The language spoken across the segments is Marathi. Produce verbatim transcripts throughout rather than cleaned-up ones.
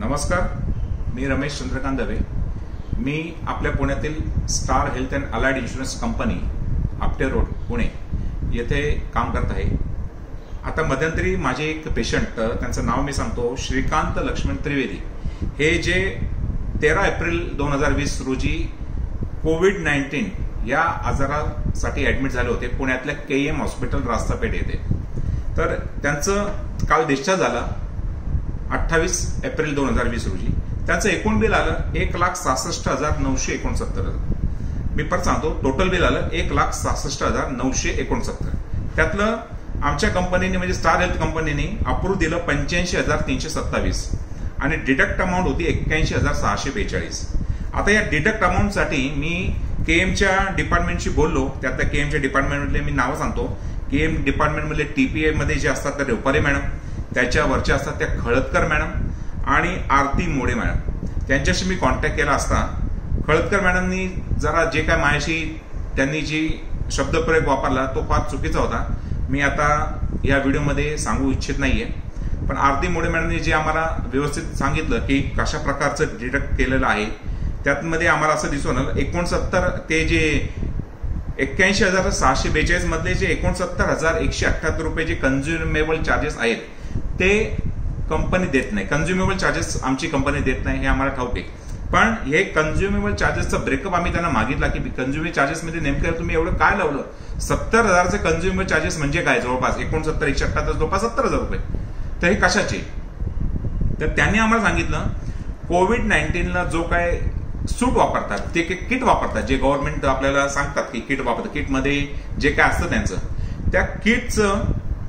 नमस्कार, मी रमेश चंद्रकांत दवे. मी आपल्या पुण्यातील star health and allied insurance company Apte road Pune येथे काम करत आहे. आता मध्यंतरी माझे एक पेशंट, त्यांचं नाव मी सांगतो, श्रीकांत लक्ष्मण त्रिवेदी, हे जे तेरा एप्रिल दोन हजार वीस रोजी कोविड नाईन्टीन या आजारासाठी ऍडमिट झाले होते पुण्यातल्या के एम हॉस्पिटल रास्तापेठ येथे. तर त्यांचं काल डिस्चार्ज झाला अठ्ठावीस एप्रिल दोन हजार वीस रोजी. त्यांचं एकूण बिल आलं एक लाख सहासष्ट हजार नऊशे एकोणसत्तर. मी परत सांगतो, टोटल बिल आलं एक लाख सहासष्ट हजार नऊशे एकोणसत्तर. त्यातलं आमच्या कंपनीने म्हणजे स्टार हेल्थ कंपनीने अप्रूव्ह दिलं पंच्याऐंशी हजार तीनशे सत्तावीस आणि डिडक्ट अमाऊंट होती एक्क्याऐंशी हजार सहाशे बेचाळीस. आता या डिडक्ट अमाऊंटसाठी मी केएमच्या डिपार्टमेंटशी बोललो. त्यातल्या केएमच्या डिपार्टमेंटमधले मी नावं सांगतो. केएम डिपार्टमेंटमधले टीपीए मध्ये जे असतात त्या रेवपारे मॅडम, त्याच्या वरच्या असतात त्या खळदकर मॅडम आणि आरती मोडे मॅडम. त्यांच्याशी मी कॉन्टॅक्ट केला असता खळदकर मॅडमनी जरा जे काय माझ्याशी त्यांनी जी शब्दप्रयोग वापरला तो फार चुकीचा होता. मी आता या व्हिडिओमध्ये सांगू इच्छित नाहीये. पण आरती मोडे मॅडमने जे आम्हाला व्यवस्थित सांगितलं की कशा प्रकारचं डिडक्ट केलेलं आहे, त्यामध्ये आम्हाला असं दिसून आलं एकोणसत्तर ते जे एक्क्याऐंशी हजार सहाशे बेचाळीस मधले जे एकोणसत्तर हजार एकशे अठ्ठ्याहत्तर रुपये जे कन्झ्युमेबल चार्जेस आहेत ते कंपनी देत नाही. कन्झ्युमेबल चार्जेस आमची कंपनी देत नाही हे आम्हाला ठाऊक आहे. पण हे कन्झ्युमेबल चार्जेसचं ब्रेकअप आम्ही त्यांना मागितला की कन्झ्युमेबल चार्जेस मध्ये नेमकं तुम्ही एवढं काय लावलं. सत्तर हजारचे कन्झ्युमेबल चार्जेस म्हणजे काय, जवळपास एकोणसत्तर एकशे अठ्ठ्याहत्तर जवळपास सत्तर हजार रुपये. तर हे कशाचे? तर त्यांनी आम्हाला सांगितलं कोविड नाईन्टीनला जो काय सूट वापरतात ते किट वापरतात, जे गव्हर्नमेंट आपल्याला सांगतात की किट वापरतात, किटमध्ये जे काय असतं त्यांचं, त्या किटचं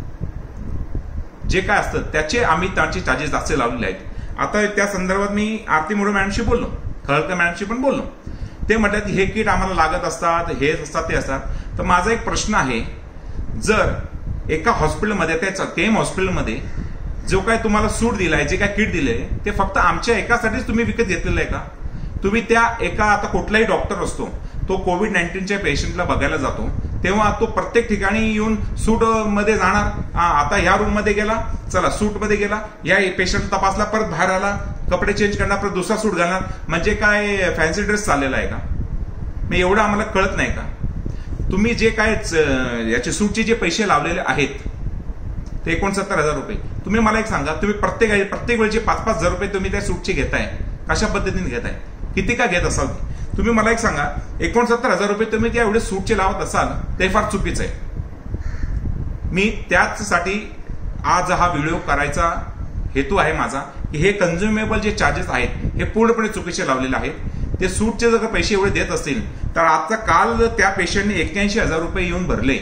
जे काय असतं त्याचे आम्ही त्यांचे चार्जेस जास्त लावलेले आहेत. आता त्या संदर्भात मी आरती मोडे मॅडमशी बोललो, खळदकर मॅडमशी पण बोललो. ते म्हणतात हे किट आम्हाला लागत असतात, हे असतात ते असतात. तर माझा एक प्रश्न आहे, जर एका हॉस्पिटलमध्ये त्याचा केम हॉस्पिटलमध्ये जो काय तुम्हाला सूट दिलाय, जे काय किट दिले ते फक्त आमच्या एकासाठीच तुम्ही विकत घेतलेलं आहे का? तुम्ही त्या एका, आता कुठलाही डॉक्टर असतो तो कोविड नाईन्टीनच्या पेशंटला बघायला जातो तेव्हा तो प्रत्येक ठिकाणी येऊन सूट मध्ये जाणार. आता ह्या रूम मध्ये गेला, चला सूट मध्ये गेला, या पेशंट तपासला, परत बाहेर आला, कपडे चेंज करणार, परत दुसरा सूट घालणार. म्हणजे काय फॅन्सी ड्रेस चाललेला आहे का? मी एवढं आम्हाला कळत नाही का? तुम्ही जे काय याचे सूटचे जे पैसे लावलेले आहेत ते एकोणसत्तर हजार रुपये, तुम्ही मला एक सांगा, तुम्ही प्रत्येक प्रत्येक वेळचे पाच पाच हजार रुपये तुम्ही त्या सूटचे घेताय, कशा पद्धतीने घेताय, किती का घेत असाल? तुम्ही मला एक सांगा, एकोणसत्तर हजार रुपये तुम्ही त्या एवढे सूटचे लावत असाल ते फार चुकीचं आहे. मी त्याचसाठी आज हा व्हिडिओ करायचा हेतू आहे माझा की हे कन्झ्युमेबल जे चार्जेस आहेत हे पूर्णपणे चुकीचे लावलेले आहेत. ते सूटचे जर पैसे एवढे देत असतील तर आजचा काल त्या पेशंटने एक्क्याऐंशी हजार रुपये येऊन भरले.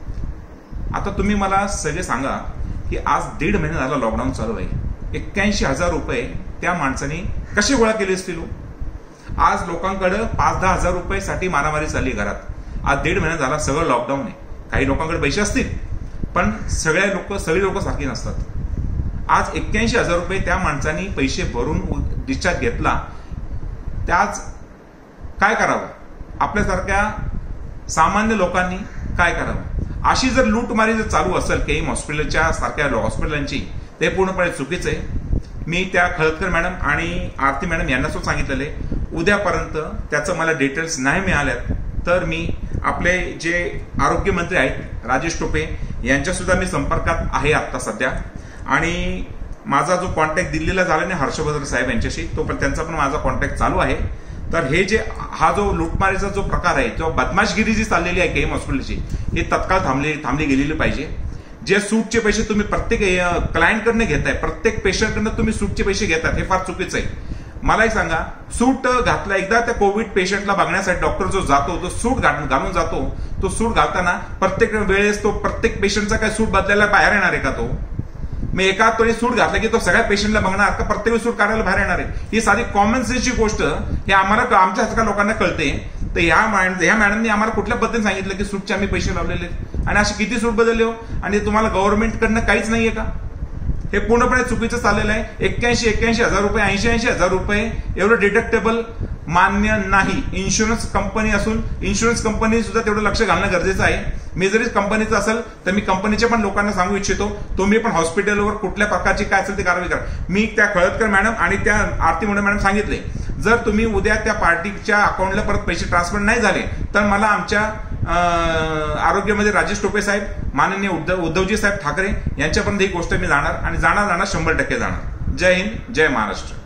आता तुम्ही मला सगळे सांगा की आज दीड महिना झाला लॉकडाऊन चालू आहे, एक्क्याऐंशी हजार रुपये त्या माणसाने कसे गोळा केले असतील? आज लोकांकडे पाच दहा हजार रुपये साठी मारामारी चालली घरात. आज दीड महिना झाला सगळं लॉकडाऊन आहे. काही लोकांकडे पैसे असतील पण सगळ्या लोक सगळी लोक सारखी नसतात. आज एक्क्याऐंशी हजार रुपये त्या माणसाने पैसे भरून डिस्चार्ज घेतला, त्याच काय करावं? आपल्यासारख्या सामान्य लोकांनी काय करावं? अशी जर लूटमारी जर चालू असेल केम हॉस्पिटलच्या सारख्या हॉस्पिटलांची, ते पूर्णपणे चुकीचं आहे. मी त्या खळदकर मॅडम आणि आरती मॅडम यांना सुद्धा सांगितलेले, उद्यापर्यंत त्याचं मला डिटेल्स नाही मिळाल्यात तर मी आपले जे आरोग्यमंत्री आहेत राजेश टोपे यांच्या सुद्धा मी संपर्कात आहे आता सध्या. आणि माझा जो कॉन्टॅक्ट दिल्लीला झाला नाही हर्षवर्धन साहेब यांच्याशी, तो पण त्यांचा पण माझा कॉन्टॅक्ट चालू आहे. तर हे जे हा जो लुटमारीचा जो प्रकार आहे, जो बदमाशगिरी जी चाललेली आहे केम हॉस्पिटलची, ही तत्काळ थांबली थांबली गेलेली पाहिजे. जे सूटचे पैसे तुम्ही प्रत्येक क्लायंटकडनं घेताय, प्रत्येक पेशंटकडनं तुम्ही सूटचे पैसे घेतात, हे फार चुकीचं आहे. मला एक सांगा, सूट घातला एकदा त्या कोविड पेशंटला बघण्यासाठी डॉक्टर जो जातो तो सूट घालून जातो, तो सूट घालताना प्रत्येक वेळेस तो प्रत्येक पेशंटचा काय सूट बदलायला बाहेर येणार आहे का? तो मी एका तोळी सूट घातला की तो सगळ्या पेशंटला बघणार का प्रत्येक सूट काढायला बाहेर येणार आहे? ही साधी कॉमन सेन्सची गोष्ट हे आम्हाला आमच्या लोकांना कळते. तर ह्या ह्या मॅडमनी आम्हाला कुठल्या पद्धतीने सांगितलं की सूटचे आम्ही पैसे लावलेले आणि असे किती सूट बदलले हो, आणि तुम्हाला गव्हर्नमेंटकडनं काहीच नाहीये का? हे पूर्णपणे चुकीचं चाललेलं आहे. एक्क्याऐंशी एक्क्याऐंशी हजार रुपये ऐंशी ऐंशी हजार रुपये एवढं डिडक्टेबल मान्य नाही. इन्शुरन्स कंपनी असून इन्शुरन्स कंपनी सुद्धा तेवढं लक्ष घालणं गरजेचं आहे. मी जरी कंपनीचं असेल तर मी कंपनीच्या पण लोकांना सांगू इच्छितो, तुम्ही पण हॉस्पिटलवर कुठल्या प्रकारची काय असेल ती कारवाई करा. मी त्या खळदकर मॅडम आणि त्या आरती मुंडे मॅडम सांगितले, जर तुम्ही उद्या त्या पार्टीच्या अकाउंटला परत पैसे ट्रान्सफर नाही झाले तर मला आमच्या आरोग्यमध्ये राजेश टोपे साहेब, माननीय उद्धव उद्धवजी साहेब ठाकरे यांच्यापर्यंत ही गोष्ट मी जाणार आणि जाणार जाणार शंभर टक्के जाणार. जय हिंद, जय महाराष्ट्र.